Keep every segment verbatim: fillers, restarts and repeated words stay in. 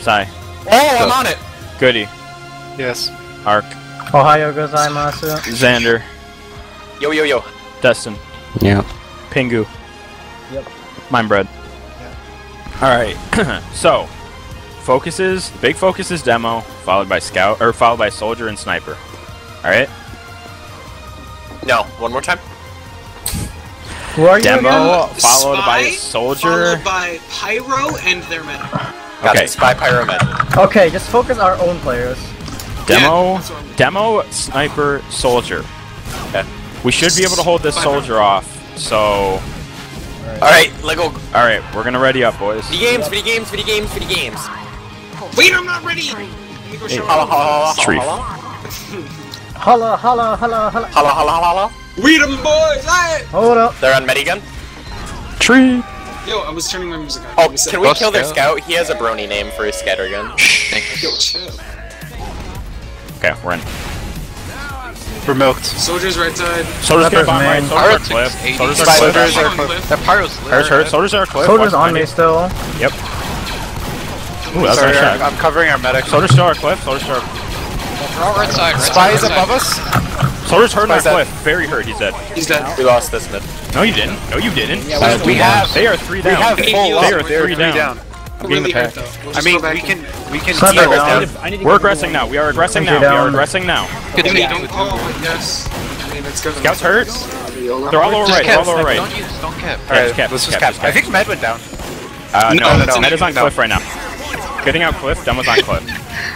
Sai. Oh, I'm on it! Goody. Yes. Arc. Ohio gozaimasu. Xander. Yo, yo, yo. Destin. Yeah. Pingu. Yep. Mindbread. Yeah. Alright. So, focuses, the big focus is demo, followed by scout, or followed by soldier and sniper. Alright? No, one more time. Who are you Demo, again? followed Spy, by soldier. Followed by Pyro and their medic. Got Okay. it. Spy Pyromed. Okay, just focus our own players. Demo, Yeah, that's what I'm- demo, sniper, soldier. Okay. We should be able to hold this soldier off, so... Alright, Lego. Alright, we're gonna ready up, boys. Video games, video games, video games, video games. Wait, I'm not ready! Let me go show Holla, holla, Tree. holla, Holla, holla, holla, holla. holla, holla, holla. Weed 'em, boys! Aye! Hold up. They're on Medigun. Tree! Yo, I was turning my music on. Oh, Let me set- can we Boss kill their scout. scout? He has a brony name for his scatter gun. Yo, chill. Okay, we're in. We're milked. Soldiers right side. Soldier's gonna bomb right, man. soldiers are Pyro cliff. takes eighty. Soldiers are Spy cliff. soldiers are On cliff. cliff. That pyro's lit. Pyro's hurt, soldiers are cliff. Soldiers Watch on me behind still. you. Yep. Ooh, that's Sorry, a shot. I'm covering our medic. Soldiers still are cliff, soldiers still are... We're all right side, right Spy is side, right above us. Soldiers hurt on Spy's cliff. Very hurt, he's dead. He's dead. We lost this mid. No, you didn't. No, you didn't. Yeah, we have- They are three We down. have They full heal. They up. are They're three three down. down. I'm getting Really the hurt pack. though. We'll I just mean, go back we in. can we can Sniper tear it down. down. We're aggressing now. We are aggressing now. Thank We you, are down. aggressing now. Good If to they meet don't, you. oh, yes. I mean, it's good. Scouts hurt. They're all lower Just right. They're all cap, lower sniper. right. Don't use, don't cap. Yeah, Alright, just cap, let's just just cap, cap. just I cap. think Med went down. Uh, no, No, no, no, no. Med is on no. cliff right now. Getting out cliff. Demo's on cliff.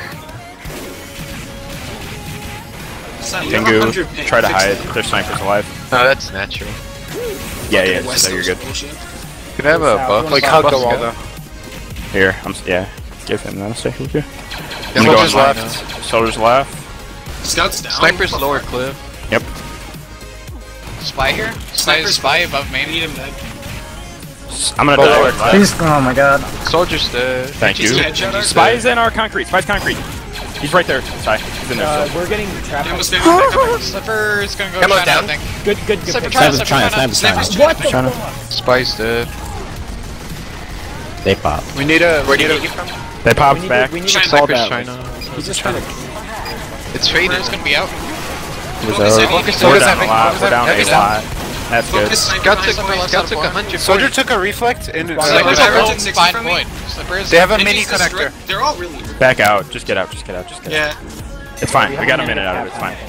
Pingu, try to hide. Their sniper's alive. No, that's natural. Yeah, yeah. So you're good. Could I have a buff? Like hug the wall though. Here, I'm. s- Yeah. Give him that. Stay with you. I'm gonna go Soldiers on mine left. Soldiers left. Scouts down. Sniper's lower cliff. Yep. Spy here? Spy, spy above main. Need him dead. S- I'm gonna Go die. lower. Left. Please, oh my god. Soldier's dead. Thank you. He's dead, Shadow. Spy's in our concrete. Spy's concrete. He's right there. Spy. He's in there. Uh, still. we're getting trapped. Demo's spamming back up. Slipper is gonna go Demo's China, down. I think. Good, good, good. Sniper pick. China, Sniper's Sniper China, China. Sniper's Sniper's China. What the China. fuck? Spy's dead. They pop. We need a Where we do need you a get from? They We popped need back. to, we need to China. call Sniper's that. China. He's just trying to. It's faded. Slipper's gonna be out. Focus heavy. Focus We're Soldiers down a having- lot. focus We're down having- a lot. That's good. Focus sniper Scout behind took, point. Scout took one hundred. Soldier took a reflect and Sniper's Slipper's Sniper at took home, sixty fine from me. point. Slipper's. they have a Maybe mini it's just connector. direct- They're all really hurt. Back out. Just get out. Just get out. Just get out. Yeah. It's fine. We got a minute out of it. It's fine.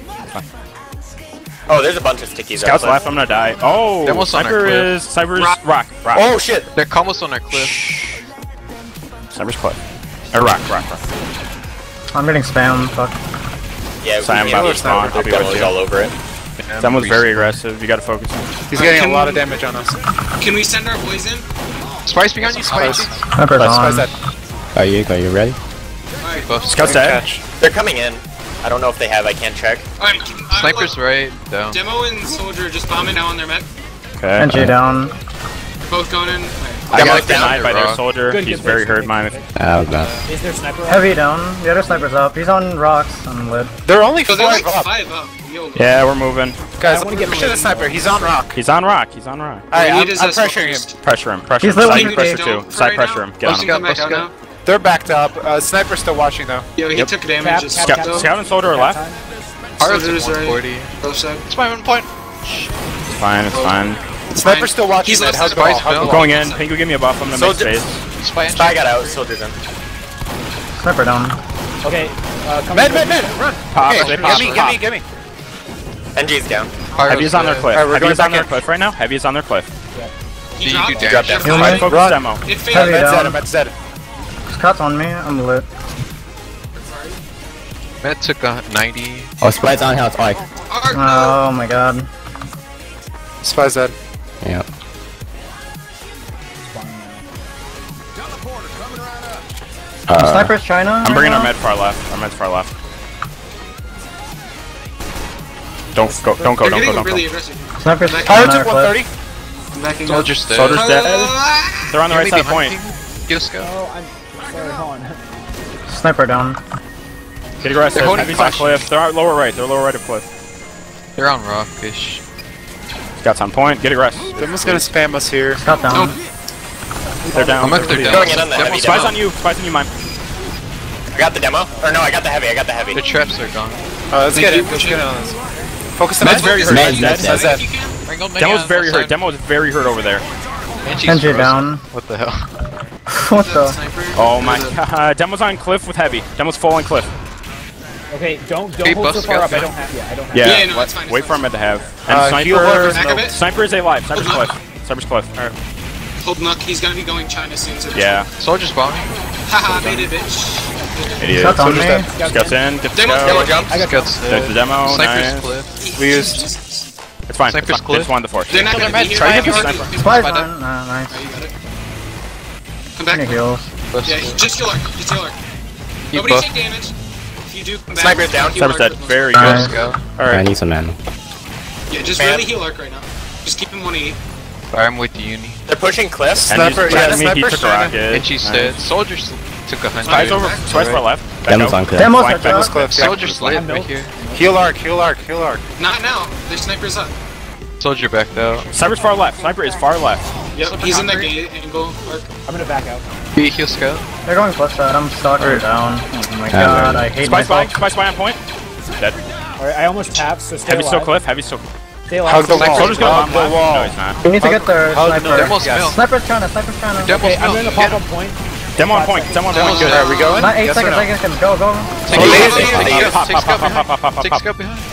Oh, there's a bunch of stickies. Scouts outside. left. I'm gonna die. Oh, Demo's on our sniper cliff. is sniper is Rock. rock. Rock. Oh shit! They're almost on our cliff. Sniper's cliff. Or rock. Rock. Rock. I'm getting spammed, fuck. Yeah, Sorry, I'm we about can to spawn. I'll be with Demo's you. all over it. Sam was very aggressive. You gotta focus on. He's getting Can a lot we- of damage on us. Can we send our boys in? Spy's behind you, Spy's. Sniper's Spy's on. dead. Are you, are you ready? Alright. Buff. Scout's dead. Catch. They're coming in. I don't know if they have. I can't check. Alright, I'm Sniper's look, right, down. Demo and Soldier just bombing now on their med. Okay. N G down. Both going in. I Demo's got down. denied by their Rock. soldier. Good, He's good, very good. hurt. Mine. Oh, god. Is there sniper? Heavy down. The other sniper's up. He's on rocks on lid. They're only So they're five like up. five up. Yo. Yeah, we're moving. Guys, I wanna get push my- to the sniper. He's on rock. He's on rock. He's on rock. Alright, We I'm, need his I'm S pressuring him. first. Pressure him. Pressure He's him. little Side weak. pressure Don't too. for Side right pressure now. him. Get on Push him. him back Bus out scout. now. They're backed up. Uh, sniper's still watching though. Yo, he Yep. took damage. Cap, Just cap, Scout, cap. though. Scout and soldier are left. Pyro's Soldiers at right. one forty. Both side. It's my one point. It's fine. It's fine. Sniper's still watching. He's that. left Hug side. the wall. Spy's Hug the fell. wall. Going in. Pingu, give me a buff. I'm gonna make Soldier- space. Spy and Spy got out. Soldiers in. Sniper down. Okay. Uh, come Med, med, med, run. Pop. Okay, They give pop. me, give pop. me, give me. N G's down. Heavy is on their cliff. Alright, we're Heavy going is on back their in. cliff right now. Heavy is on their cliff. He You dropped. do Drop damage. down. Heal Side me. focus Run. demo. It Heavy failed. Med's down. dead. Med's dead. Scott's on me. I'm lit. Matt took a ninety. Oh, Spy's on health. Like. Arc, no. Oh my god. Spy's dead. Yeah. Uh, Sniper's China. I'm bringing our med far left. Our med's far left. Don't go. Don't go. They're Don't go. getting Don't really go. aggressive. Sniper's Back- Pyro on took our one cliff. thirty. I'm backing up. Soldier's dead. Soldier's dead. Ah! They're on the right side of the point. Get a scout. Oh, I'm sorry. Hold on. Sniper down. Get aggressive. They're holding Heavy's on caution. cliff. They're out lower right. They're lower right of cliff. They're on rockish. Scout's on point. Get aggressive. Demo's gonna spam us here. Scott down. They're down. How much they're down? Going in on the heavy Spies demo. on you. Spies on you, mine. I got the demo. Or no, I got the heavy. I got the heavy. The traps are gone. Uh, let's Thank get you, it. Let's push get it. it on this. Focus the Med's med. very hurt. Med's Med's dead. dead. Med's dead. If you can. Wrangle many Demo's on very left hurt. side. Demo is very hurt over there. Genji's Genji frozen. down. What the hell? What That the? sniper. Oh my There's a- god. Demo's on cliff with heavy. Demo's full on cliff. Okay, don't don't Hey, hold so Buff far Scout up. I down. don't have. Yeah, I don't have. Yeah. Yeah, no, it's fine, it's Wait fine. for him to have. And Uh, sniper. healer, Back of it. Sniper is alive. Sniper's Hold cliff. Sniper's cliff. Alright. Hold Nuck, he's gonna be going China soon. So Yeah. Soldier's bombing. Haha, made it, bitch. Idiot. Shots on me. Soldier's Scouts in. Get the Demo, scout. demo jump. I got Scouts There's dead. the demo. Sniper's Nice. cliff. We used. It's fine. Sniper's It's fine. cliff. They just wanted the force. They're not gonna Another be med. here. Try Right, to right, get right. Spy's Spy on. Nah, nice. Oh, you got it. Come Any back. heals. Yeah, just heal arc. Just heal arc. He Nobody buff. take damage. If you do come back, Sniper's down. heal Sniper's arc dead. with Very most- good. Nice. Scout. I Alright. need some mana. Yeah, just Man. really heal arc right now. Just keep him one eighty. I'm with the uni. They're pushing cliffs. And he's Sniper, threatening yeah, me. He sniper's took a trying rocket. Genji's Nice. dead. Soldier s- took a hundred. Spies over. Back. Spies far left. Back Demo's out. on cliff. Demo's Flank, at back. Demo's top. cliff. Yeah. Soldier's lit right here. Heal arc. Heal arc. Heal arc. Not now. Their sniper's up. Soldier backed out. Sniper's far left. Sniper is far left. Yep, he's in that gate angle arc. I'm gonna back out. Be heal scout. They're going cliff side. I'm stuck or down. Oh my Yeah, god, man. I hate Spy spy. myself. Spy spy on point. Dead. All right, I almost tapped. So stay Heavy still alive. cliff. Heavy still. Stay alive. Hug the stay wall. alive. Soldier's gonna Hug bomb the left. wall. No, he's not. We need to get their Hug the sniper. Demo's Yes. mill. Sniper's China. Sniper's China. Demo's Okay, I'm mill. gonna Get pop him. up point. Demo on point. Demo on point. Good. Are we going? Not eight Yes or seconds. no? Eight seconds. Go, go. Take Oh, scout lazy. behind. Take Take pop, scout pop, pop, behind. pop, pop, pop, Take pop. scout behind.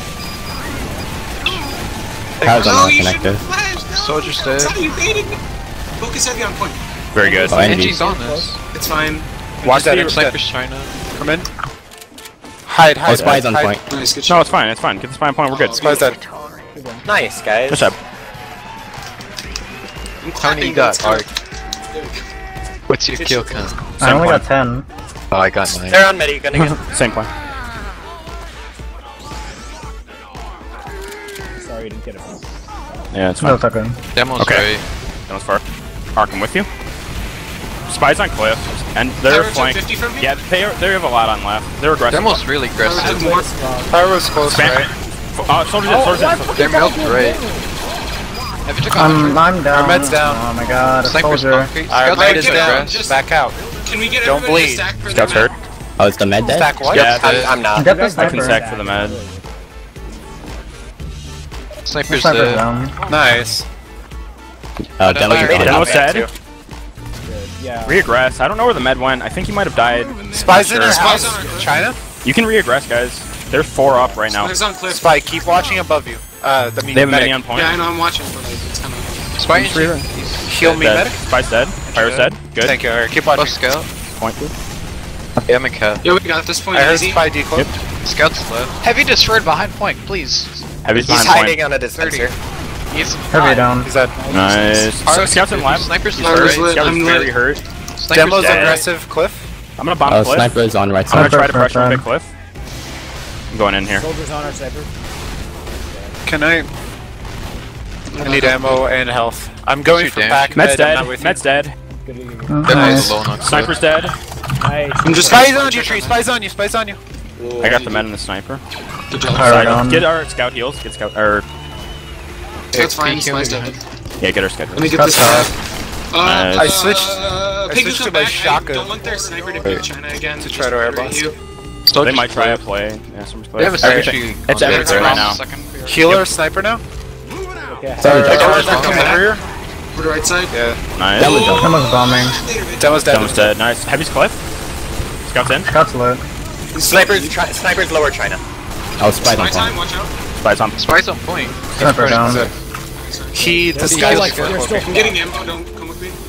How's Oh, not you should connected? flash. No. Soldier's dead. Stop, you baited me. Focus heavy on point. Very good. Oh, N G. Genji's on this. It's fine. Watch that. be- It's dead. Sniper's China. Come in. Hide. Hide. Oh, Spy's on hide. point. Nice, good No, shot. it's fine. It's fine. Get the spy on point. We're good. Spy's dead. Nice, guys. Good job. I'm How many clapping, you got? let's go. Arc. What's your kill count? I Same only point. got ten. Oh, I got nine. They're on midi. Gonna get. Same point. Sorry, you didn't get it. Yeah, it's No, fine. it's okay. Demo's Okay. right. Demo's far. Arc, I'm with you. Spies on cliff, and they're Pirates are flanked. fifty from me? Yeah, they are, they have a lot on left. They're aggressive. Demo's really I aggressive. have more. Fire was close, Spam. right? Uh, soldiers in, soldiers in. They're milked right. Heavy took a I'm, hundred. I'm down. Our med's down. Oh my god, a Sniper's soldier. bunkering. Our Scout's med right is is down. aggressive. Just- Back out. Can we get Don't everybody bleed. to stack for Scout's their hurt. map? Oh, it's the med dead? Stack what? Yeah, I'm, the- I'm not. Get the I can sniper. sack for the med. Sniper's Sniper's dead. down. Nice. Uh, Demo's Fire. on. Demo's Back dead. too. Yeah. Re-aggress. I don't know where the med went. I think he might have died. Spy's in Sure. our Spy's house. on our- China. You can re-aggress, guys. There's four up right now. There's on cliff. Spy, keep watching above you. Uh, the They have a medic. mini on point. Yeah, I know, I'm watching, but like, it's kind of... Spy and Heal me, Dead. medic. Spy's dead. Pyro's dead. Good. Thank you. Alright, keep Buff watching. scout. Point. Yeah, I'm a cat. Yo, we got this point I heard easy. Spy decloak. Scout's left. Heavy destroyed behind point, please. Heavy's He's behind hiding point. on a dispenser. He's Heavy down. He's dead. Nice. Pyro- Scouts in left. Sniper's He's Pyro's hurt. lit. Scout is I'm very lit. hurt. Sniper's Demo's dead. aggressive. Cliff. I'm gonna bomb Oh, cliff. Sniper's on right I'm gonna side. try to Sniper's pressure right big cliff. I'm going in here. Soldiers on our sniper. Can I? I need ammo and health. I'm going Shoot for damage. back Med's med. I'm dead. not with you. Med's dead. Good, good, good. Demo's Nice. alone on cliff. Sniper's dead. Nice. I'm just Spy's on you, tree. Spy's on you. Spy's on you. I got the med and the sniper. Good job. Pyro Side. down. Get our scout heals. Get scout. Or That's fine, Peek him Spy's behind. dead. yeah, get our scout. Let me heals. get this Cut uh, Nice. uh, I switched- Uh, I Pig switched come to my back. I shotgun. don't want their sniper to pick China again. To just try to murder airblast. you. They Soldier's might try a close. play. Yeah, someone's They have a play. sentry. Everything. on It's the everything right right now. now. Second. Healer, sniper now. Okay. Sorry, Uh, Demo's Demo's coming back. rear. For the right side. Yeah. Nice. Demo's on. Demo's bombing. Later, bitch. Demo's dead. Demo's dead. Nice. Heavy's cliff. Scouts in. Scout's lit. Snipers, tri- snipers lower China. Oh, Spy's My on time, point. watch out. Spies on. Spy's on point. Sniper down. He They're disguised. like, they're still I'm getting ammo, don't come with me.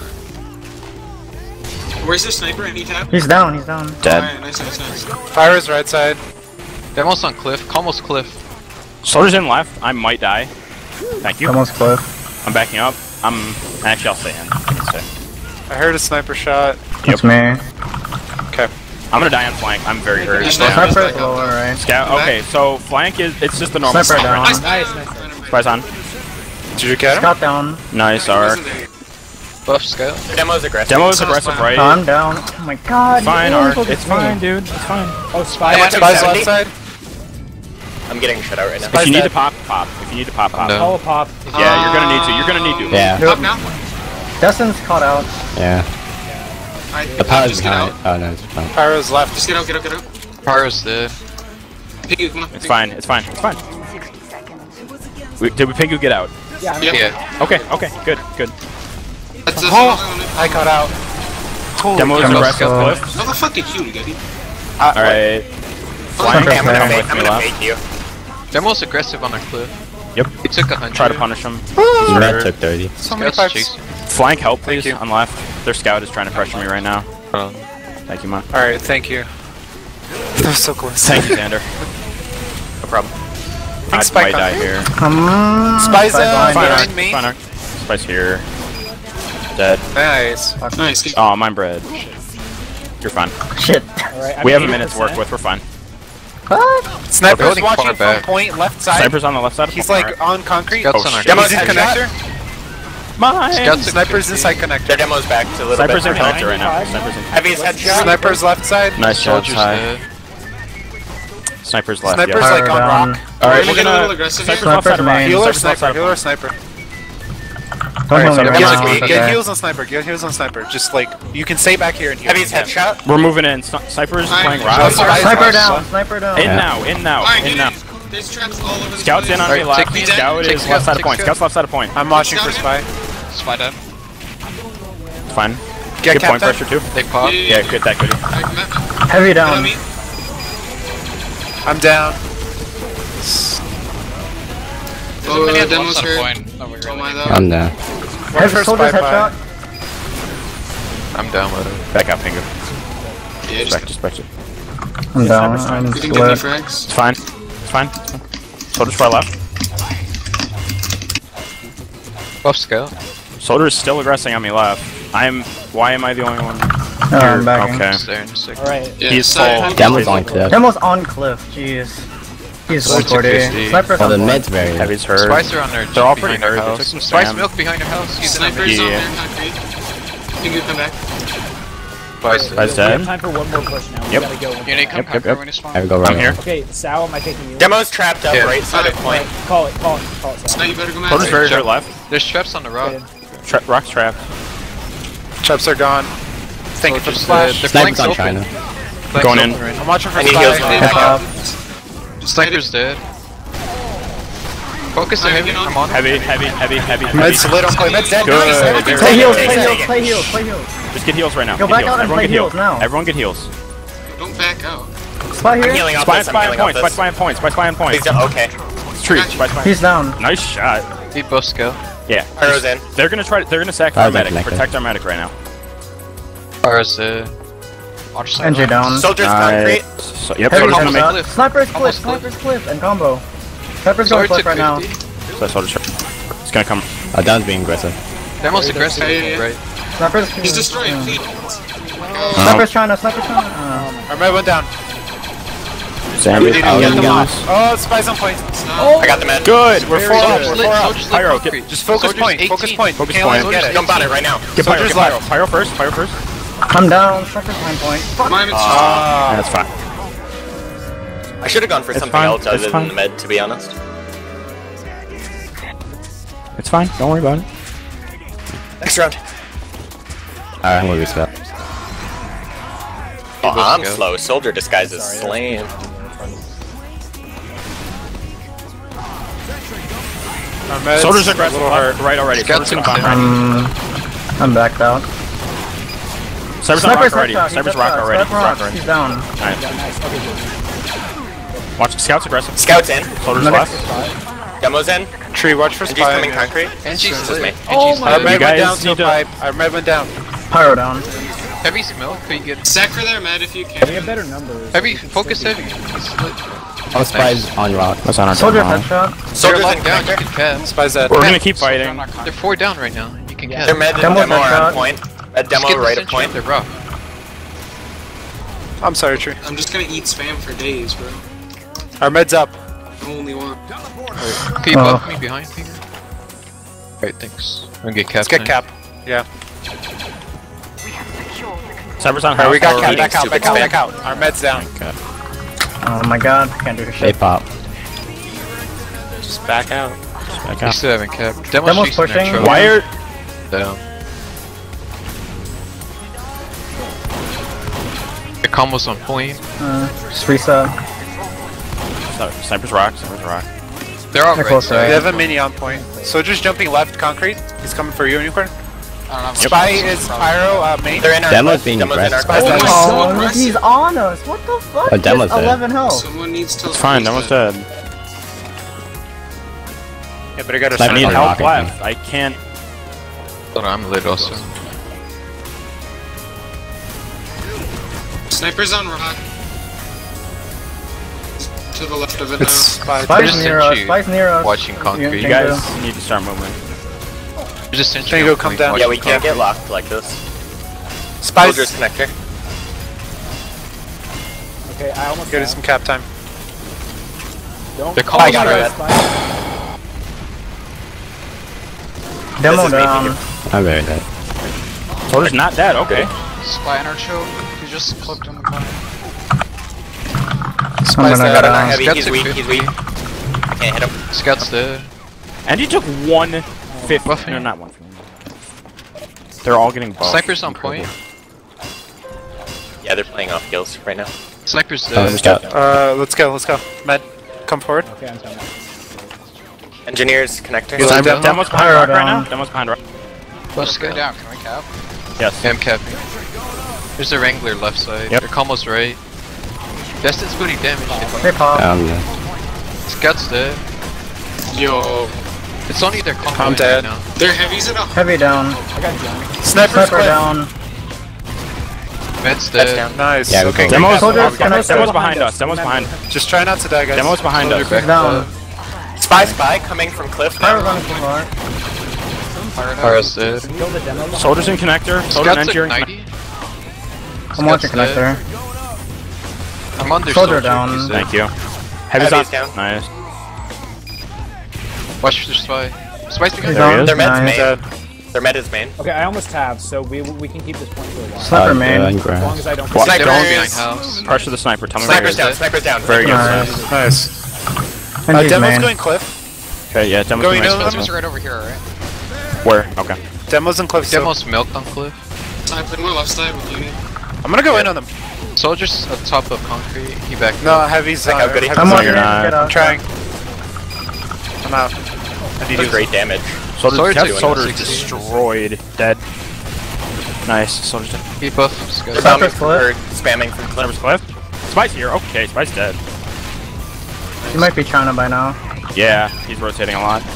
Where's the sniper? Any tap? He's down, he's down. Dead. Alright, nice, nice, nice. Fire's right side. Demo's on cliff. Calmo's cliff. Soldiers in left. I might die. Thank you. Almost cliff. I'm backing up. I'm actually I'll stay in. I'll stay. I heard a sniper shot. It's me. Okay. I'm gonna die on flank. I'm very hurt. Just Yeah. sniper. Sniper's lower, right? Scout. Okay, so flank is it's just the normal. Sniper flank, down. right? Nice, Nice, nice. nice. Spies on. Did you get him? Scout down. Nice. Arc. Buff scout. Demo's aggressive. Demo is Sounds aggressive fine. right. Oh, I'm down. Oh my god. Fine, you Arc. almost It's took me. fine, dude. It's fine. Oh, spy. Yeah, Spy's seventy. left side. I'm getting shut out right now. If you need dead. to pop, pop. If you need to pop, pop. No. Call a pop. Yeah, you're gonna need to. You're gonna need to. Yeah, Up now. Destin's caught out. yeah. I, The power's just get behind. out. Oh no, it's fine. Pyro's left. Just get out, get out, get out. Pyro's dead. Pingu, come on. It's fine. It's fine. It's fine. We, did we Pingu get out? Yeah, I'm Yeah. Yeah. Okay. Okay. Good. Good. That's, that's Oh, I got out. Holy Demo is crap. aggressive uh, cliff. How the fuck did you get it? All right. Flying. Okay, I'm gonna Come fake, with I'm me gonna left. fake you. They're most aggressive on their cliff. Yep. He took a hundred. Try to punish him. Red took thirty. So many Scouts pipes. chasing. Flank help, please. you. On left. Their scout is trying to pressure me right now. Um, Thank you, man. Alright, thank you. That was so close. Thank you, Xander. No problem. I might Spike die on. here. Come on. Spice Spike up. behind Fine Fine. you. arc. Behind me. Fine arc. Spice here. Dead. Nice. Nice. Keep Oh, mine bread. You're fine. Shit. Alright, I'm We have a eighty minute to work percent. with. We're fine. What? Sniper's building watching far from back. point left side. Snipers on the left side. of He's the- like alright. on concrete. Scouts Oh, on our shit. Demo's cliff. in connector. Mine. Scouts in Sniper's fifty. inside connector. Their demo's back to a little Snipers in bit. connector right now. Snipers in. Heavy's headshot. Sniper's left side. Nice shots. Soldiers High. dead. Snipers left. Sniper's Yeah. like on Down. rock. All right, We're we're getting a little gonna. aggressive Snipers here. left side of rock. Snipers Healer, Snipers left sniper, side of healer, rock. sniper. Don't Alright, heal me. so Get, Come on. get Okay. heals on sniper. Get heals on sniper. Just like you can stay back here and heal. Heavy's headshot. We're moving in. Sni- Snipers Fine. playing Sure. rock. Spice- Sniper Spice- down. Sniper down. In Yeah. now. In now. Alright, In get now. in. There's traps all over the Scouts place. in on Alright, me left. take me. Scout Take is Scout, left side of take point. Scout. Scout's left side of point. I'm watching for spy. Spy dead. It's fine. Get Good point captain. pressure too. They pop. Yeah, Yeah, get that goodie. Alright, come at- Heavy get on down. me. I'm down. Oh, Many uh, at the demo's one hurt. point. Oh, we Oh my really god. I'm down. One Heavy for soldiers spy headshot. I'm down with it. Back out, Pingu. Yeah, Back, just just back. It. I'm down. I'm you can get me split. frags. It's fine. It's fine. It's fine. Soldier's far left. Buff scout. Soldier is still aggressing on me left. I'm. Why am I the only one? Oh, I'm backing. Okay. Just there in a second. Alright. Yeah, He's side- full. Demo's on cliff. Demo's on cliff. Jeez. He's one Soldier forty. fifty. Sniper's Oh, on the point. med's very low. Heavy's hurt. Spice are on their They're all behind pretty their hurt. They house. took some Spice spam. milk behind their house. He's in Snipers Yeah. on there, concrete. Pingu, come back. Spice. Spice We have dead. time for one more push now. We Yep. gotta go. You need to come Yep, back yep, yep. when you spawn. I go right. I'm here. Okay, Sal, am I taking you? Demo's trapped up Yeah. right side of point. Alright, call it, call it, call it, Sal. Now you better come at Soldier's me. very hurt left. There's traps on the rock. Tra rock's trapped. Traps are gone. Thank you for the Soldiers flash. dead. Their Snipers flank's on open. China. Flank's Going in. open right now. I'm watching for I need heals spy. on Hey, back uh, out. Sniper's dead. Focus the Alright, heavy. get on. I'm on. Heavy, heavy, heavy, heavy, Med's heavy. lit on point. Med's dead. Good. Nice. Very Play good. heals, Take play it, heals, take it. play heals, play heals. Just get heals right now. Go Get back heals. out and Everyone play get heals. heals now. Everyone get heals. Don't back out. Spy I'm here. healing off Spy, this. I'm spy on healing off points. Spy, this. spy on points. Spy, spy on Please points. don't. Okay. It's tree. Spy, spy. He's down. Nice shot. Beat buff scout. Yeah. Pyro's in. They're gonna try. They're gonna sack our Fire's medic. connected. Protect our medic right now. Pyro's dead. Watch side. N J down. Soldier's concrete. So, yep. Heavy Soldier's gonna headshot. make. Sniper's cliff, Almost cliff. sniper's cliff, and combo. Sniper's going Sword cliff took right now. fifty. So soldier's hurt. It's gonna come. Oh, down's being aggressive. They're most aggressive. Yeah, yeah, yeah. Right. Sniper's He's destroying uh, feet. Sniper's China, sniper's China. Uh, Our med went down. Sam, We need to oh, get you them guys. off. Oh, spy's on point. I got the med. Good. We're four up. Soldiers We're lit. four up. Soldiers lit Pyro, concrete. get, Just focus Soldiers point. Focus eighteen. point. Focus Can't point. let him get it. Jump on it right now. get Pyro. Soldier's Get Pyro. left. Pyro first. Pyro first. I'm down. Sniper's nine point. My man's Ah. That's fine. I should have gone for It's something fine, else other it's than fine. the med, to be honest. It's fine. Don't worry about it. Next round. Alright, I'm gonna reset. Oh, I'm go. slow. Soldier disguise is slain. Our med's Soldiers a aggressive. little hurt. Left, right already. Scouts Soldiers gonna in bomb Um, I'm backed out. Cyber's on rock Sniper's already. headshot. He's Cyber's rock headshot. already. Sniper Rock rock. already. He's down. Alright. Watch. Scouts aggressive. Scouts in. Soldiers Medic. left. Demo's in. Tree, watch for And G's spy. coming concrete. N G's This is me. lit. N G's Our lit. med went guys down to need to- pipe. Our med went down. Pyro down. Heavy milk. Could you get sack for their med if you We can. have better numbers. heavy? Focus heavy. He's lit. Oh, spy's on rock. That's on our Soldier demo. headshot. They're Soldiers in lying down. You connector. can cap. Spy's dead. We're gonna keep fighting. They're four down right now. You can cap. Their med and Demo demo are headshot. on point. A Just demo get the right of sentry point. on the rock. I'm sorry, Tree. I'm just gonna eat spam for days, bro. Our med's up. Only one. Can you Oh. buff me behind me? Alright, thanks. I'm gonna get cap. Let's get now. cap. Yeah. Cyber's on house. Alright, we got We're cap. eating Back out. stupid Back out. spam. Back out. Our med's down. Oh my god, can't do They shit. pop. Just back out. Back You out. still haven't cap. Demo's, Demo's chasing their pushing. truck. Why are Down. combo's on point. Uh, just reset. So, Sniper's rock, Sniper's rock. They're all They're right close, side. They have a mini on point. Soldier's jumping left concrete. He's coming for you, Unicorn. I don't know. Spy is Pyro, uh, main. They're in our Demo's quest. being Demo's in our aggressive. quest. Oh my Oh, God. he's on us. What the fuck? Oh, Demo's Just dead. eleven health. Someone needs to. It's fine, Demo's dead. Yeah, but I got a I need Sniper help rocket. left. I can't. Hold on, I'm lit also. Sniper's on rock. To the left of it It's now. Spy. Spy's just near sent us. you Spy's near us. watching concrete. You Tango. guys need to start moving. You just sent Tango, come down. Yeah, we can't get locked like this. Spy's. Soldier's connector. Okay, I almost Get have. some cap time. Don't. They're Oh calling my it God, red. Spy. Demo This is me. down. I'm very dead. Soldier's not dead, okay. Spy in our choke. He just clipped in the corner. I'm Spy's gonna dead. go Got on our down. heavy. Scout's He's at weak. He's weak. Can't hit him. Scout's dead. And you took one fifth. Buffing. No, not one. They're all getting buffed. Sniper's on point. Yeah, they're playing off kills right now. Sniper's Oh, dead. just got. Uh, let's go, let's go. Med, come forward. Okay, I'm coming. Engineers connector. Yeah. Demo- Demo- Demo's behind Pyro rock right now. down. Demo's behind rock. Let's go down. Can we cap? Yes. Yeah, I'm capping. There's a Wrangler left side. Yep. They're combo's right. Destin's putting damage. They pop. Um, yeah. Scout's dead. Yo, It's only their combo I'm right dead. now. they're heavies at a. Heavy down. I got Johnny. Sniper's Sniper clip. down. Med's That's dead. down. Nice. Yeah, we okay, go. good. Demo's, Soldier's Demo's, connector. Demo's behind us. Demo's behind. Just try not to die, guys. Demo's behind us. Soldier back. Down. Spy, spy, coming from cliff Pyro now. running from far. Pyro's dead. Kill the demo. Soldiers in connector. Soldier and Scout's engineer. at in ninety. I'm watching Scout's dead. connector. I'm under Soldier soldier. down. He's dead. Thank you. Heavy's Heavy's on. down. Nice. Watch for the spy. Spy's behind. He's There he on. is. Their med's Nice. main. Their med is main. Okay, I almost have, so we we can keep this point for a while. Sniper Uh, main. yeah, As long grass. as I don't. What? Sniper They're all is- behind house. Pressure the sniper. Tell me where he Sniper's is. down, sniper's down. Very good. Nice. Nice. And Uh, he's Demo's main. going cliff. Okay, yeah. Demo's Going nice. over them? Demo's right over here, right? Where? Okay. Demo's in cliff. So Demo's milked on cliff. Sniper in my left side with Uni. I'm gonna go in on them. Soldier's at top of concrete. He back. No, heavy's Check uh, out Goody. heavy's I'm No, on. watching you're it. not. Get I'm out. trying. I'm out. I need That's you. great damage. Soldier, Soldier's Soldier, doing Soldier's sixty. destroyed. Dead. Nice. Soldier's dead. He buff. They're Scout. bombing Sniper's from, cliff. or spamming from cliff. Sniper's cliff. Spy's here. Okay, Spy's dead. He might be China by now. Yeah, he's rotating a lot.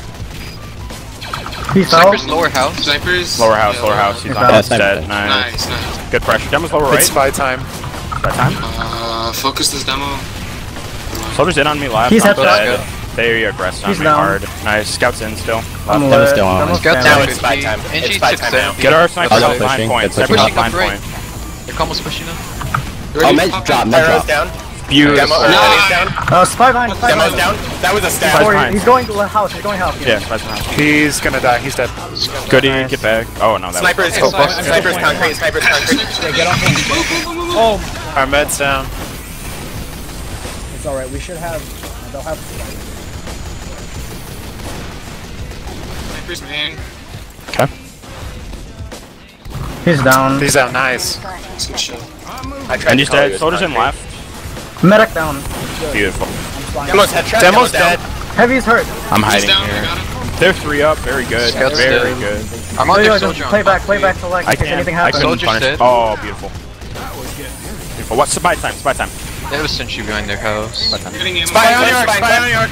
He fell. Sniper's lower house. Snipers. Lower house, yeah, lower house. He's Yeah, on. that's He's dead. sniper. Nice. Nice, nice. Good pressure. Demo's lower right. It's spy time. That time. Uh, focus this demo. Soldier's in on me left. He's I'm headshot. dead. They aggressed on He's me down. hard. Nice. Scouts in still. I'm Left. Demo's lit. still on. Demo's Scout's Now down. it's spy time. N G It's spy took time now. seventy. Get our sniper I'll off push line pushing. point. It's Sniper pushing. off line Right. point. They're combo's pushing him. Oh, med drop, med Pyro's drop. down. Beautiful. Demo, or Heavy's down. Uh, spy behind. Spy Demo's behind. down. That was a Spy stab. Or behind. he's going to the house. He's going house. Yeah, Spy's behind. He's gonna die. He's dead. Goody, Nice. get back. Oh no, that Sniper was. is Oh, sniper, buff. sniper's concrete. Sniper's concrete. Okay, get on point. Oh, Our med's down. it's all right. We should have. They'll have. Sniper's main. Okay. He's down. He's out. Nice. Good shit. I tried And to he's call you dead. as Soldier's in concrete. left. Medic down. Beautiful. Demo's headshot. Demo's dead. Heavy's hurt. I'm He's hiding down. I here. got him. They're three up. Very good. Scout's Very dead. good. I'm on Yo, their yo, soldier just on play back. concrete. Play back to like I if can't. anything I happens. couldn't Soldier's punish. dead. Oh, beautiful. Beautiful. What's spy time? Spy time. They have a sentry behind their house. Getting ammo. Spy on York. Spy on York.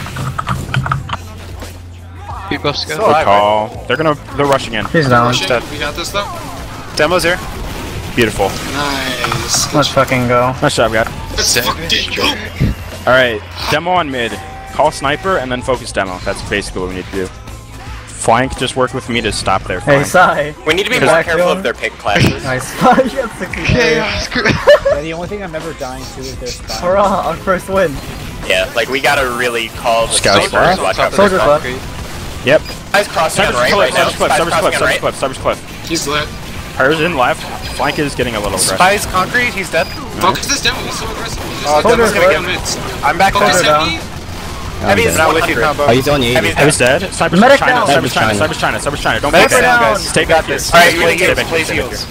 He buff Scout. So- Good call. They're gonna. They're rushing in. He's down. Rushing. dead. We got this though. Demo's here. Beautiful. Nice. Let's fucking go. Nice job, guys. Let's fucking go. All right. Demo on mid. Call sniper and then focus demo. That's basically what we need to do. Flank. Just work with me to stop their Hey, flank. Sai. We need to be Good more luck, careful Dylan. of their pick classes. Nice. You got sixty-three. Yeah, the only thing I'm ever dying to is their spy. Hurrah, our first win. Yeah, like we gotta really call the Scouts soldiers. left. Watch out for Soldiers their left. concrete. Yep. Spy's crossing on Cyber's right cliff. right now. Cyber's cliff. Spy's Cyber's cliff. crossing on Cyber's right. cliff. Cyber's cliff. He's lit. Fire's in left. Flank is getting a little aggressive. Spy's concrete. He's dead. Focus this demo. He's so aggressive. He's just Oh, like Demo's that. gonna Down get- mids. I'm back Focus over. down. heavy. Heavy is Not with you, one hundred. combo. Oh, he's on the Heavy eighty. is Heavy's dead. Cyber's Medic China. down. Cyber's China. China. Cyber's China. Cyber's China. Don't Medic's back down, down. guys. Stay You got back here. this. Stay Alright, back play here. Stay heals, back play here. Stay back heals. here.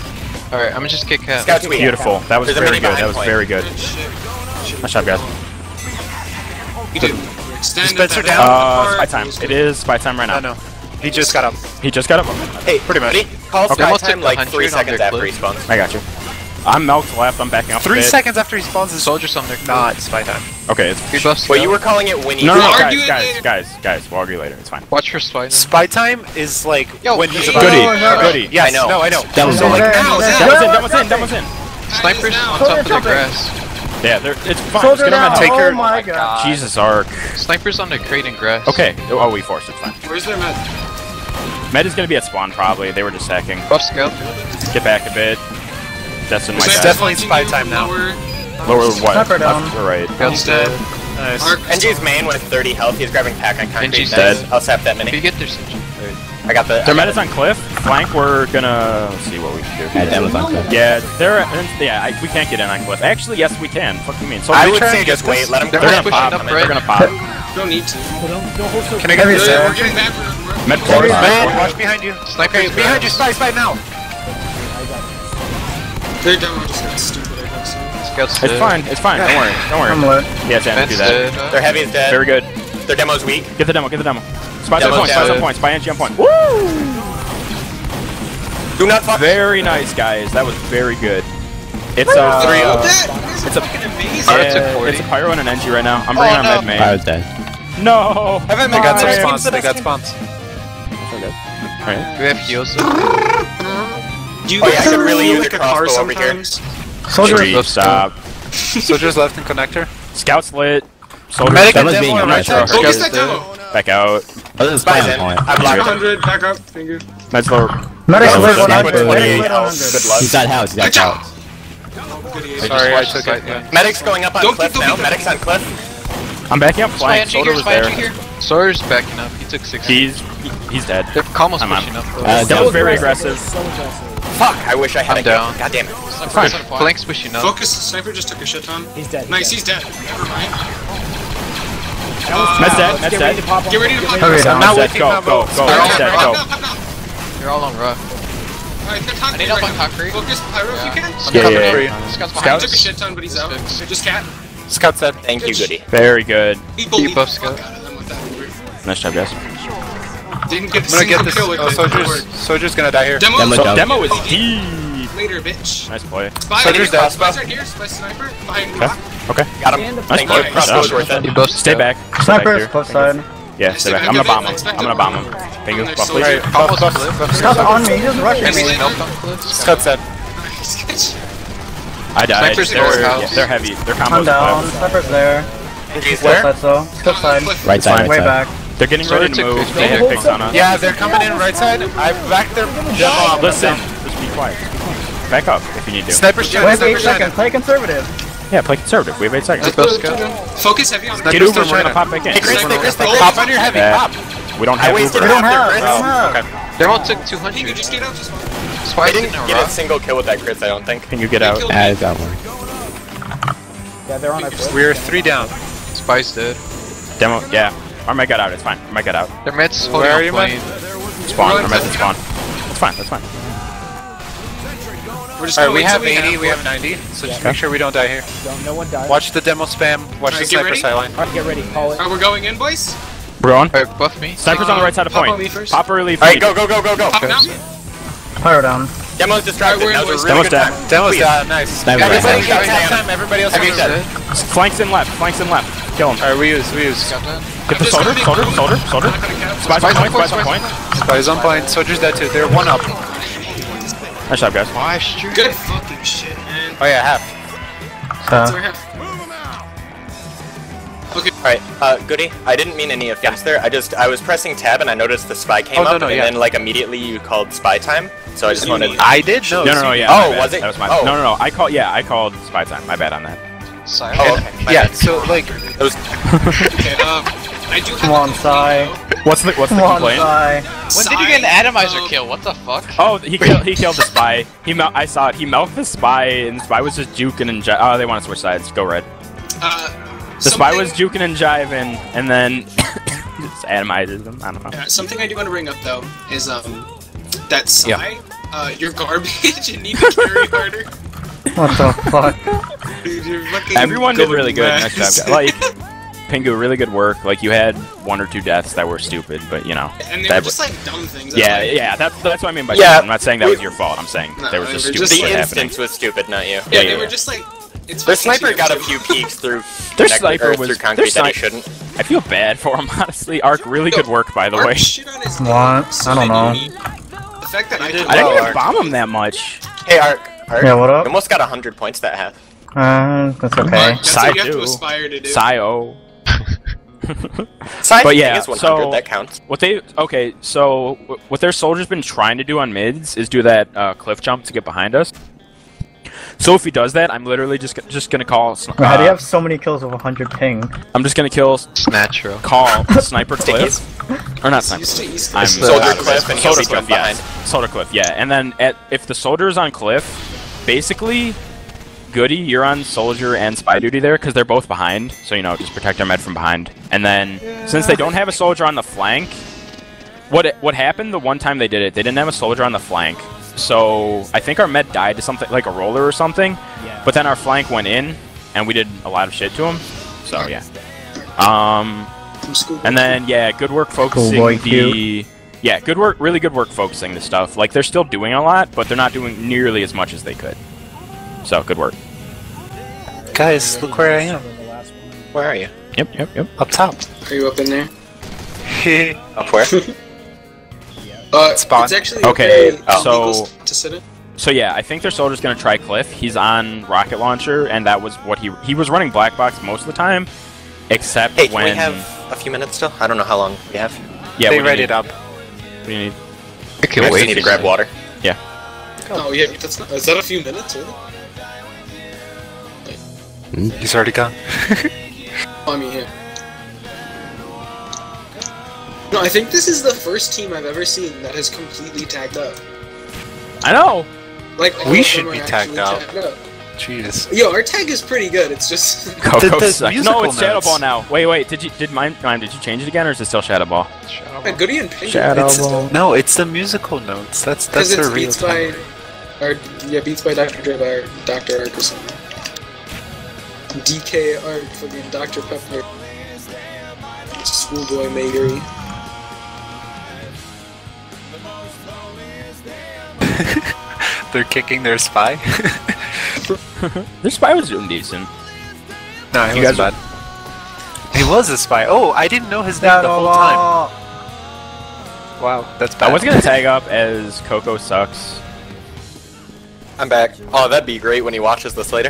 Alright, I'm gonna just kick Cap. Scout's weak. Beautiful. That was There's a very mini good. That behind was point. very good. Good shit. Nice job, guys. You do. Extend Spencer it down. Uh, spy time. It is spy time right I now. know. He just got up. He just got up. Hey, Pretty much. Buddy, call Okay. spy Almost time took like one three hundred on seconds their after he clip. spawns. I got you. I'm Melk's left. I'm backing up. Three a bit. seconds after he spawns is Soldiers on their not spy time. Okay. It's, Three buffs. Well, you were calling it when he. no, no, no, We'll guys, argue it guys, later. guys, guys. We'll argue later. It's fine. Watch for spy. Spy time is like Yo, when he's hey. about Goody. No, no, no. Goody. Yes, I know. no, I know. That was So, all. like, Now, That- now. That was in. That was in. That was in. Snipers down. on top Soldier of the jumping. grass. Yeah, they're, it's fine. Just Soldier get them down. at Take Oh her- my god. Jesus, Arc. Snipers on the crate and grass. Okay. Oh, we forced. It's fine. Where's their med? Med is gonna be at spawn probably. They were just hacking. Buff scout. Get back a bit. Destin might It's die. definitely spy time now. Lower. Lower what? Sniper down. Left or right? Scout's dead. Nice. Arc. N G's main with thirty health. He's grabbing pack on concrete. N G's Nice. dead. I'll sap that If you mini. get their siege. I got the. Their med is on cliff. Flank. We're gonna see what we can do. Yeah, Demo's on cliff. Yeah, they're yeah. I, we can't get in on cliff. Actually, yes, we can. Fuck you mean? So I they would try say and get just wait. this. Let him. They're They're gonna pushing pop. up They're red. gonna pop. Don't need to. Don't, don't hold so Can I get Heavy this? set. We're getting back. We're, we're, Med Heavy forward. set. Man, watch behind you. Snipers Okay, behind you, spy, spy now. their demo just got stupid. I guess. Scouts It's dead. fine. It's fine. Don't worry. Don't I'm worry. lit. Yeah, Sam, Med's do that. dead. Their heavy is dead. Very good. Their demo's weak. Get the demo. Get the demo. Spy Demo's on point. Spy dead. on point. Spy N G on point. Woo! Do not fuck. Very nice, guys. That was very good. It's uh, Three up. It's a amazing. Pyro took yeah, forty. it's a pyro and an N G right now. I'm bringing Oh, our no. med main. I was dead. No. They got some Fine. spawns. They got spawns. Alright. We have heals. Do you Oh, yeah, I guys could ever really feel use like a a car crossbow over here. sometimes? Soldier. Street, stop. Soldiers left in connector. Scouts lit. Soldiers Medic dead. and Demo's being demo on right right side. side. Focus Scouts that dead. demo. Back out. Other than Spy's spy in. on point. I blocked one him. hundred. Back up. Finger. Med's lower. Medic's Oh, lit shit. one hundred. twenty-eight Medic's lit health. one hundred. Good luck. He's at house. He's at Good job. house. Sorry, I watch took spy it. Yeah. Medic's going up on Don't cliff get the now. weak- Medic's on cliff. I'm backing up Spy flank. N G Soldier here. was Spy N G there. here. Sawyer's backing up. He took six. He's he's dead. They're almost I'm on. pushing up. Uh, That was very aggressive. So aggressive. Fuck. I wish I had I'm a kill. down. God damn it. Fine. Flank's pushing up. Focus. Sniper just took a shit ton. He's dead. Nice. He's dead. Never mind. Med's dead. Let's Med's get ready dead. to pop on. Get ready to pop. Okay, Med's down. Now Med's we dead. can Go, have go, a- go. They're all Med's dead. right. Go. Pop, pop, pop. They're all on rough. Alright, they're concrete I need help right on now. concrete. Focus pyro if you can. I'm Yeah, coming yeah, for yeah. you. Scouts He behind took a us. shit ton, but he's out. Fix. Just cat. Scout said. Thank you, Goody. Very good. People You leave buff the fuck scout. out of them with that move. Nice job, guys. Didn't get a I'm gonna single get this. kill with Oh, it. soldiers. Soldiers gonna die here. Demo. Demo So, down. demo is deep. Later, bitch. Nice play. Spy Soldiers Spy- dead. Spy's right here. Spy sniper behind Okay. rock. Okay. Got him. And the Thank play. you. Crossbow's worth You it. both Stay scout. back. Stay back Sniper's here. close side. Yeah, stay back. I'm gonna bomb him. I'm gonna bomb him. Fingers Nice. buff, Right. please. Buff, buff, buff. Scout's on me. He's rushing Enemy me. milk on cliff. Scout said. I died. Snipers They're, in our yeah, house. they're heavy. They're I'm combos. down. Sniper's there. He's Left where? side so. Cliff side. Right side, right Way side. back. They're getting Sorry, ready it to took move. fifteen. They hit picks on us. Yeah, they're coming in right side. I backed their demo up. Listen. Just be quiet. Just be quiet. Back up if you need to. Sniper's We channel. have eight Sniper's seconds. channel. Play conservative. Yeah, play conservative. We have eight seconds. Both scout. Focus heavy on Get Uber. We're gonna pop back in. Hey, Chris, hey, Chris, hey, Chris. Pop on your heavy. Yeah. Pop. We don't I have wasted Uber. We don't half have. their We Chris. don't have. Okay. They all took two You hundred. just get out. Just one. Spy I didn't didn't get a rock. single kill with that Chris, I don't think. Can you get out? Kill Ah, me. it's that one. Yeah, they're on our cliff. We're three down. Spy's dead. Demo. Yeah. Our might got out. It's fine. Our might got out. Their med's holding Where are on you, plane. Spawn. Our med's spawn. That's fine. That's fine. We're just Alright, going we until have eighty. We one. have ninety. So just make sure we don't die here. Don't, no one died. Watch the demo spam. Watch the Alright, get sniper ready. sideline. Alright, get ready. Call it. Alright, we're going in, boys. We're on. Alright, buff me. Snipers on the right side of Pop on point. me first. Pop or leave. Alright, go, go, go, go, go. Pop now. Pyro down. Demo's distracted. Alright, That we're was a in, really boys. good Demo's time. Demo's Please. down. Nice. Sniper right Everybody side. get half time. Everybody else Heavy is dead. dead. Flanks in left. Flanks in left. Kill him. Alright, we use. We use. Scout dead. Get the I'm just soldier. gonna Soldier. make- Soldier. Soldier. I'm not gonna cap. Spies on point. Spies on point. Spies on point. Soldiers dead too. They're one up. Nice job, guys. Why street? Good fucking shit, man. Oh yeah, half. That's Uh, what I have. Alright, uh, Goody, I didn't mean any offense there. I just, I was pressing tab and I noticed the spy came Oh, no, up, no, and yeah. then, like, immediately you called spy time. So I just wanted. I did. No. No, no, no. Yeah. Oh, my bad. was it? That was my. Oh. No, no, no. I called. Yeah, I called spy time. My bad on that. Side. Oh, okay. My Yeah. bad. So like, It was. Okay, um, I do have Come a on, complaint, Sai. though. What's the What's the Come on, complaint? Sai. When did you get an Side atomizer of- kill? What the fuck? Oh, he killed. He killed the spy. He mel- I saw it. He milked the spy, and the spy was just juking and. Ji- oh, they want to switch sides. Go red. Uh, The spy was something- juking and jiving, and then just atomizes them. I don't know. Yeah, something I do want to bring up though is um that Sai, uh, you're garbage and need to carry harder. What the fuck? Dude, you're fucking Everyone did really good. mess. Nice job, guys. Like, Pingu, really good work. Like, you had one or two deaths that were stupid, but you know. And they that were just was- like dumb things. Yeah, like, yeah, that's that's what I mean by Yeah. stupid. I'm not saying that was your fault. I'm saying No, there was they just were stupid just- The shit happening. instance was stupid, not you. Yeah, Yeah, they yeah, were yeah. just like. It's The fucking sniper cheap. got a few peeks through Their connect- sniper or was- through concrete their that he sni- shouldn't. I feel bad for him, honestly. Ark, really good work, by the Ark way. shit on his What? name so I don't know. that you- The fact that I did took I didn't well, even Ark. bomb him that much. Hey, Ark. Ark. Yeah, what You up? almost got one hundred points that half. Uh, that's okay. That's Side what you have do. to aspire to do. Sio. Side But thing yeah, is one hundred, so- that counts. What they okay? So wh- what their soldiers been trying to do on mids is do that uh, cliff jump to get behind us. So if he does that, I'm literally just g- just gonna call. sn- How do you uh, have so many kills with one hundred ping? I'm just gonna kill s- Natural. call sniper cliff or not sniper. Used to East I'm Coast. Soldier uh, cliff and he'll Soldier be cliff, jumped yes. behind. Soldier cliff, yeah. And then at, if the soldier's on cliff, basically, Goody, you're on soldier and spy duty there because they're both behind. So you know, just protect our med from behind. And then since they don't have a soldier on the flank, what it, what happened the one time they did it, they didn't have a soldier on the flank. So I think our med died to something like a roller or something. Yeah. But then our flank went in, and we did a lot of shit to him. So yeah. Um, From school. and then yeah, good work focusing Schoolboy the. Yeah, good work. Really good work focusing the stuff. Like they're still doing a lot, but they're not doing nearly as much as they could. So good work. Guys, look where I am. The last one. Where are you? Yep, yep, yep. Up top. Are you up in there? Up where? Uh, Spawn. It's actually Okay, very oh. illegal so- to sit in. So yeah, I think their soldier's gonna try Cliff. He's on rocket launcher, and that was what he he was running black box most of the time, except Hey, can when we have a few minutes still? I don't know how long we have. yeah. they what do you read need? it up. What do you need? I We can just wait. need to grab water. Oh yeah, that's not. Is that a few minutes? Really? He's already gone. Oh, I mean, yeah. No, I think this is the first team I've ever seen that has completely tagged up. I know. Like all We of should them are be actually tagged out. tagged up. Jeez. Yo, our tag is pretty good. It's just Coco The- the sucks. musical No, it's Shadow notes. Ball now. Wait, wait. Did you did mine? mine did you change it again, or is it still Shadow Ball? a Goody and Pink. Shadow It's Ball. No, it's the musical notes. That's because that's it's the real Beats time. by, or yeah, Beats by Doctor Dre by Doctor Ark or something. D K Ark fucking Doctor Pepper. Schoolboy Magery. They're kicking their spy. Their spy was doing decent. No, he You was guys bad. He was a spy. Oh, I didn't know his name the whole time. Wow, that's bad. I was gonna tag up as Coco sucks. I'm back. Oh, that'd be great when he watches this later.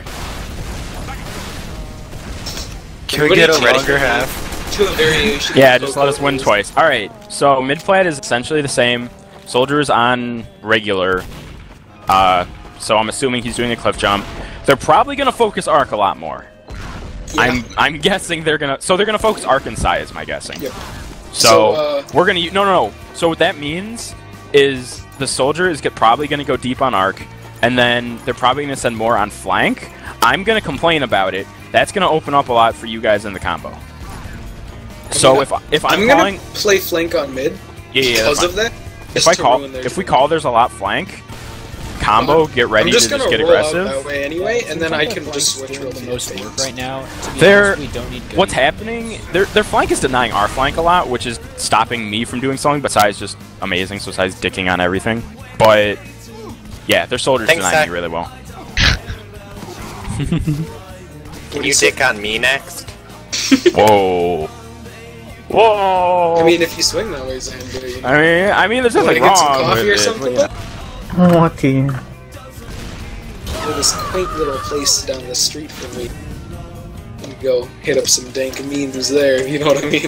Can we What get are a you longer doing? half? To a variation. Yeah, of just let us win Coco's. twice. All right. So mid plat is essentially the same. Soldiers on regular. Uh, so I'm assuming he's doing a cliff jump. They're probably gonna focus arc a lot more. Yeah. I'm I'm guessing they're gonna. So they're gonna focus arc and Sai is my guessing. Yep. So, So, uh, we're gonna u- no no no. So what that means is the soldier is get, probably gonna go deep on arc, and then they're probably gonna send more on flank. I'm gonna complain about it. That's gonna open up a lot for you guys in the combo. So mean, if if I'm, I'm calling, gonna play flank on mid yeah, yeah, that's because fine. of that. if just I to call ruin their if we team. call there's a lot flank combo, get ready I'm just to gonna just get roll aggressive. out that way anyway, and then I can Flank's just switch doing real the few most work things. right now. To be They're- honest, we don't need good What's happening? Their their flank is denying our flank a lot, which is stopping me from doing something. But Sai's just amazing, so Sai's dicking on everything. But yeah, their soldiers Thanks, denying Sai. me really well. Can you dick on me next? Whoa. Whoa. I mean, if you swing that way, Xander, you know. I mean, I mean, there's Wanna nothing get some wrong coffee with or it. something? but yeah. What team? There's this quaint little place down the street from me. You go hit up some dank memes there, you know what I mean?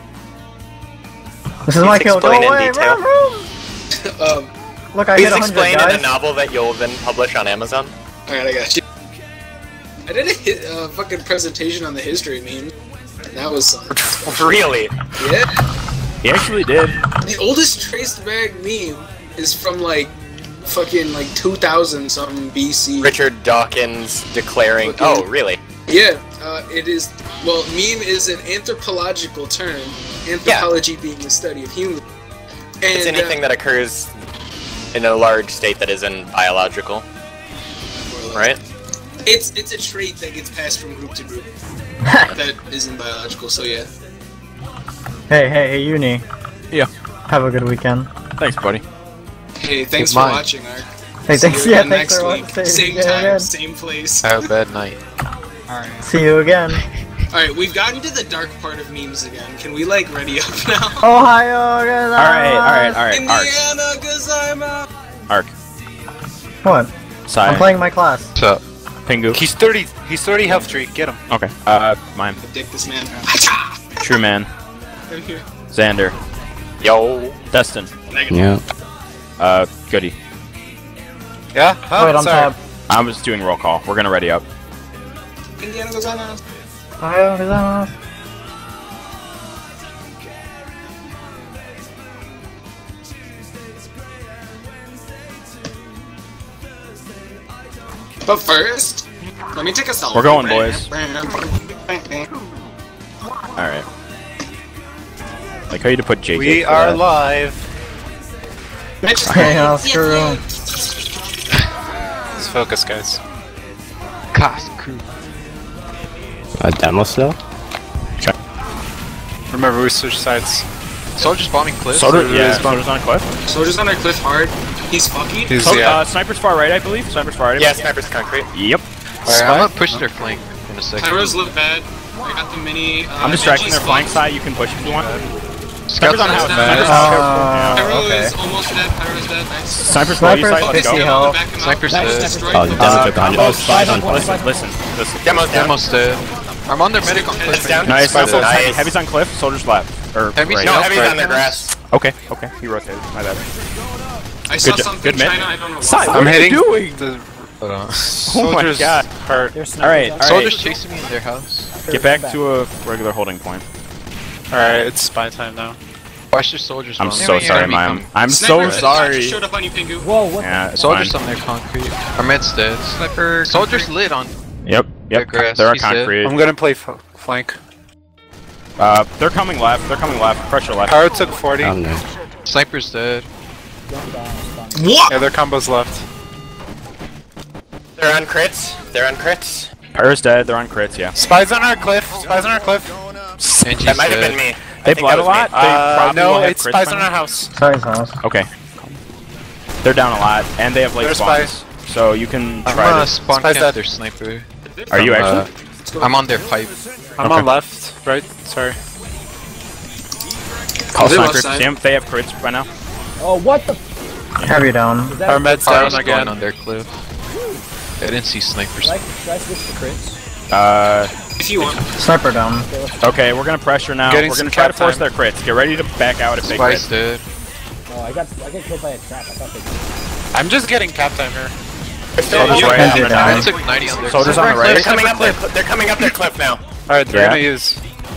This is my kill. Go explain in away, detail. run, run. Um, Look, I Please hit one hundred explain in guys. a novel that you'll then publish on Amazon. alright, I got you. I did a hit, uh, fucking presentation on the history meme. And that was something. Really? Yeah. He actually did. The oldest traced bag meme is from like fucking like two thousand something B C. Richard Dawkins declaring. Okay. Oh, really? Yeah, uh, it is. Well, meme is an anthropological term. Anthropology being the study of humans. And It's anything uh, that occurs in a large state that isn't biological, right? It's it's a trait that gets passed from group to group that isn't biological. So yeah. Hey, hey, hey, Uni. Yeah. Have a good weekend. Thanks, buddy. Hey, thanks It's for mine. watching, Ark. Hey, See thanks. you Yeah, again thanks next for week. watching. Same Yeah, time, again. same place. Have a bad night. Alright. See you again. Alright, we've gotten to the dark part of memes again. Can we, like, ready up now? Ohio, Alright, alright, alright. Arc. Indiana, cause I'm out. Arc. What? Sai. I'm playing my class. What's up? Pingu. He's thirty. He's thirty health tree. Get him. Okay. Uh, mine. Dick this man. True man. I'm here. Xander. Yo. Destin. Yeah. Uh, Goody. Yeah. Oh, Wait, I'm sorry. tab. I was doing roll call. We're gonna ready up. Indiana goes on out. Ohio, is that off? But first, let me take a selfie. We're going, boys. Alright. Like how you to put J K. We for are that. live. Okay, I'll screw him. Let's focus, guys. Cast crew. A demo still? Remember, we switched sides. Soldier's bombing cliff. Soda, Soda yeah, is Soda's on cliff. Soldier's on our cliff hard. He's fucking. He's, So, yeah. uh, Sniper's far right, I believe. Sniper's far right. Yeah, sniper's concrete. Yep. Alright, I'm gonna push their flank in a second. Pyros look bad. I got the mini. Uh, I'm distracting Genji's their flank fucked. side. You can push if you want. Scouts Sniper's on on house. down. Sniper's on house. Uh, Pyro okay. is almost dead. Pyro's dead. Nice. Sniper's low. You Sniper's side. Let's fifty go. health. Back him out. Sniper's dead. Destroyed Oh, the- demo Uh, took one hundred. combo, Oh, spies on listen, cliff. listen, listen, listen. Demo's down. Demo's dead. I'm on their medic on cliff. It's down. Nice. Spies Nice. dead. Nice. Heavy's on cliff. Soldier's left. Or Heavy's right. No, Right. heavy's on the grass. Okay. Okay. He rotated. My bad. I saw Good, something good in mid. China. I don't know. Sai, What. what I'm are hitting. you doing? The Hold on. Oh my soldiers god. hurt. There's Alright, alright. Soldier's chasing me in their house. Get back to a regular holding point. Alright, it's spy time now. Watch their soldiers. I'm bomb. so sorry, Mime. I'm so Sniper just sorry. showed up on you, Pingu. Whoa, what? Yeah, it's Soldiers fine. on their concrete. Our med's dead. Sniper. Soldiers lit on. Yep, Their yep. grass. They're on He's dead. concrete. I'm gonna play f flank. Uh, they're coming left. They're coming left. Pressure left. Power took forty. I don't know. Sniper's dead. What? Yeah, their combos left. They're on crits. They're on crits. Pyro's dead. They're on crits. Yeah. Spies on our cliff. Spies on our cliff. Genji's That might have dead. been me. They I think bled that a was me. lot. They Uh, probably no, will have it's crits spies by on now. our house. Sorry, house. Okay. They're down a lot, and they have late There's spawns. spies. So you can I'm try gonna to. spawn Spies camp dead. their sniper. Are you From, actually? uh, I'm on their pipe. I'm Okay. on left, right? Sorry. Call They're sniper. outside. Sam, they have crits by now. Oh, what the? Heavy down. Is that Our med's Pyro's down going again. on their cliff. I didn't see snipers. Should I, should I switch to crits? Uh, If you want. Sniper down. okay, we're gonna pressure now. Getting We're gonna some try to cap force time. their crits. Get ready to back out if they crit. Spice dead. Oh, I got I got killed by a trap. I thought they. I'm just getting cap time here. They're still Soldier's on right. Kenji They're down. down. I took ninety on their Soldiers on the cliff. right. They're coming up their. They're coming up their cliff now. Alright, they're Yeah. gonna use.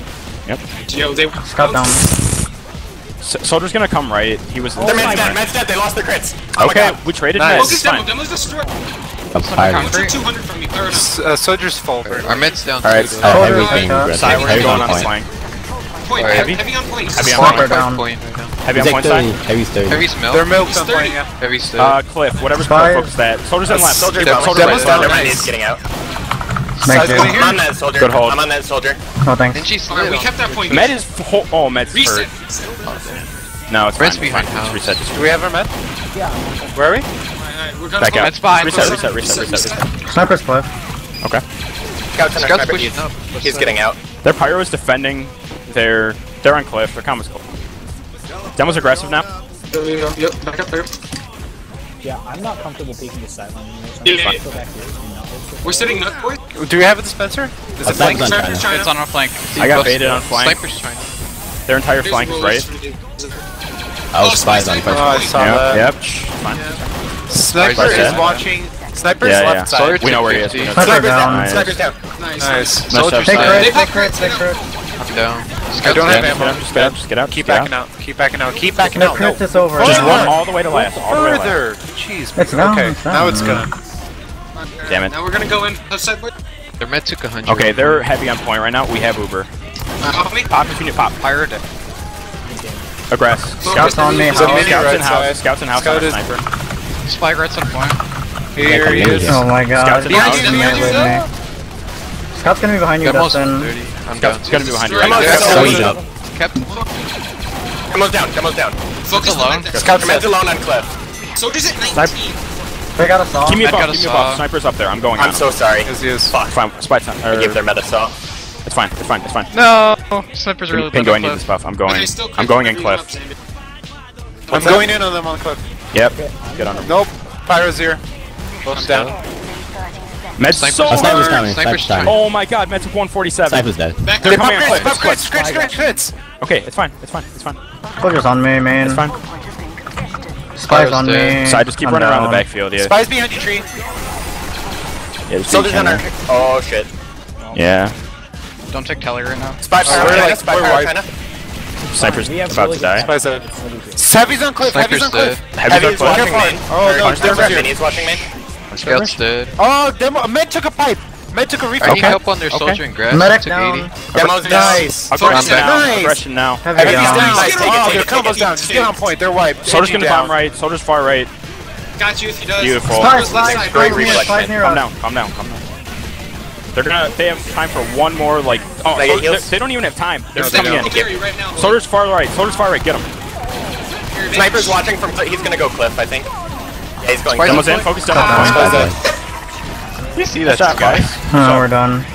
Yo, they. Scout down. S- Soldier's gonna come right. He was. They're med's dead. Med's dead. They lost their crits. Oh my Okay, god. we traded Nice. meds. Focus It's demo. fine. Demo's destroyed. A pirate. Took two hundred from me. Or no. S- Uh, soldiers fall. Our med's down. Alright, too, uh, though. Soldier Heavy's right being there. aggressive. Side, we're Heavy's going on on the point. flank. Point. Alright. Heavy, heavy on point. Heavy on Sniper point. down. Point right now. Heavy on He's point like thirty. side. Heavy's thirty. Heavy's milk. They're milk He's on thirty. point, yeah. Heavy's dead. Uh, Cliff, whatever's Five. focus that. Soldiers in left. Soldier Yep, down. soldier Soldier right. down. down. Soldier right. He's getting out. Thank you. I'm on that soldier. Good hold. I'm on that soldier. No thanks. And she's Alright, lit we on. kept that point. Med is ho- oh, Med's Reset. hurt. No, it's fine. Red's It's behind fine. house. Just reset. Just Do we have our med? Yeah. Where are we? Alright, we're gonna back go. out. That's fine. Reset, reset, reset, reset, reset. Sniper's cliff. Okay. Scouts on our Scouts sniper. pushing He's, up. he's getting out. Their pyro is defending. They're they're on cliff. Their combo's cool. Demo's aggressive now. Yep, yep, back up there. Yeah, I'm not comfortable taking the sideline anymore. So I'm Yeah, just yeah, gonna go back here. You know, it's- We're sitting nut, boys. Do we have a dispenser? Is it Flank's on Sniper's China. China. It's on our flank. I got baited on flank. Sniper's trying. Their entire There's flank is rolls right. for the- I was spies on Oh, first. I saw Yep. that. Yep. shh, Fine. Sniper Spies is dead. watching. Sniper's Yeah, left yeah. side. Soldier We know took where he is. fifty. We know- Sniper Sniper's down. down. Sniper's down. Nice. Nice. Soldiers Take dead. crit, They take pop crit, crits, take they crit. I'm down. I Scouts don't have dead. ammo. Just get out. Just get out. Keep just get backing out. out. Keep backing out. Keep backing The out. crit No. is over. Just Further. run all the way to last. All the way to last. Further. Jeez. It's down, Okay. it's down. Now it's gone. Damn it. Now we're gonna go in. Left side, boy. Their med took a hundred. Okay, they're heavy on point right now. We have Uber. Uh, off me. Pop if you need pop. Pyro dead. Aggress. Scouts on me, Scouts There's a house. mini Scouts right in house. side. Scouts in house. Scout on a is- sniper. Spy right on point. Here he is. Oh my god. Scott's in the house. He's gonna be with me. Scott's gonna be behind you, Demo's Dustin. thirty. I'm Scott's down. gonna be behind you Demo's right now. so Soldier's weak. up. Captain. Demo's down, Demo's down. Focus alone. Scout Command's alone on Cliff. Soldiers at nineteen. They got us off. Keep me I've above, got a keep me saw. above. Sniper's up there. I'm going I'm on so sorry. Yes, he is. Fuck. It's fine. Spy time. I gave their meta saw. It's fine. It's fine. It's fine. No. Sniper's really Pingo, I low. need this buff. I'm going. Okay, still I'm going in Cliff. I'm going in on them on cliff. Yep. Get on him. Nope. Pyro's here. Both down. Med's Sniper's so Oh, Sniper's hurt. coming. Sniper's Sniper's coming. Oh my god, Med's one forty-seven. Sniper's dead. Back They're up. coming on Crits, Cliff. buff It's Cliff. crits, crits, crits, crits. Okay, it's fine. It's fine. It's fine. Soldier's on me, man. It's fine. Spy's on dead. me. So I just keep I'm running around the down. backfield. Yeah. Spies behind you, tree. Yeah, just Soldiers keep on our. chilling. Oh shit. Yeah. Don't take Telly right now. Spy power, we're China, like- spy we're power, wide. China. Sniper's We have about really to die. Spies dead. Heavy's on cliff. Heavy's Sniper's on dead. cliff. Heavy's Heavy's on watching Cliff. main. Oh, no, Or- they're sorry, here. Vinny's watching main. Scout's dead. Oh, demo. Med took a pipe. Med took a I refill. need help on their soldier and grass. Medic Took down. eighty. Demo's Nice. down. Aggression Focus now. Nice. Aggression now. Heavy Heavy's down. down. Take it, take Oh, it, their take it, combo's take it. down. Just get on point. They're wiped. Soldier's Angie gonna down. bomb right. Soldier's far right. Got you if he does. Beautiful. Spy, Soldiers left spy, side. spy's Great near us, reflex, spy's man. near Calm us. down. Calm down. Calm down. They're gonna. They have time for one more. Like. Oh, They so- get heals? they don't even have time. They're No, just they coming don't. in. Gary right now. Soldier's far right. Soldier's far right. Get him. Here, bitch. Sniper's watching from. Cl- He's gonna go Cliff, I think. Yeah, he's going. Spider- Demo's in. Focus down. Ah, on Spider's point. dead. You see that Shot, guys. Oh, we're done.